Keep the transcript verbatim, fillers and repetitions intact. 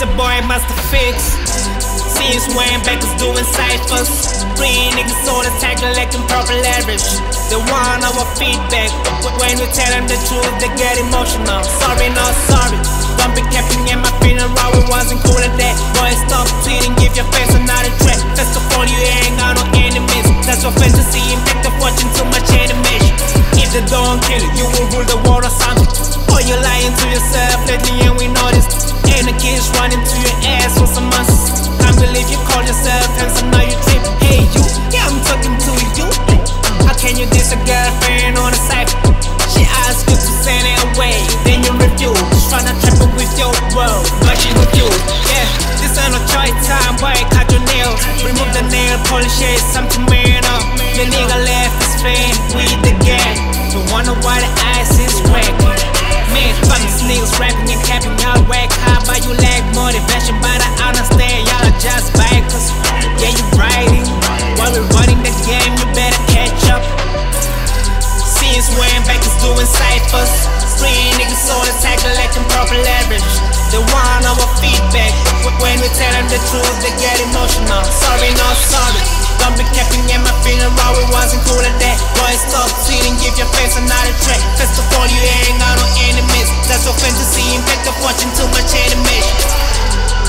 It's a boy Master Fix. Since when back is doing ciphers. Three niggas on attack collecting proper leverage. They want our feedback. When we tell them the truth, they get emotional. Sorry, not sorry. Don't be capping in my feeling raw. It wasn't cool at that. Boy, stop tweeting, give your face another track. First of all, you ain't got no enemies. That's your fantasy, impact of watching too much animation. If they don't kill you, you will rule the world or something. Or you're lying to yourself lately and we noticed. And the kids running to your ass for some months. Can't believe you call yourself handsome, now you trip. Hey you, yeah I'm talking to you. How can you diss a girlfriend on a cypher? She asks you to send it away, then you refuse. Tryna trap her with your world, but she refused. Yeah, this ain't no choice time, boy, cut your nails. Remove the nail polish, yeah, it's something man up. Your nigga left his fan with the gang. You wonder why the ice is cracking. Man, fuck these niggas rapping and capping, y'all whack. How about you lack motivation, but I understand y'all are just bikers. Yeah, you writing, while we're running the game, you better catch up. Since when back is doing ciphers. Three niggas on attack collecting proper leverage. They want our feedback. When we tell them the truth, they get emotional. Sorry, not sorry. Don't be capping in my feeling raw, it wasn't cool at that. Boy, stop tweeting, give your face another track. First of all, you ain't got no enemies. That's your fantasy, impact of watching too much animation.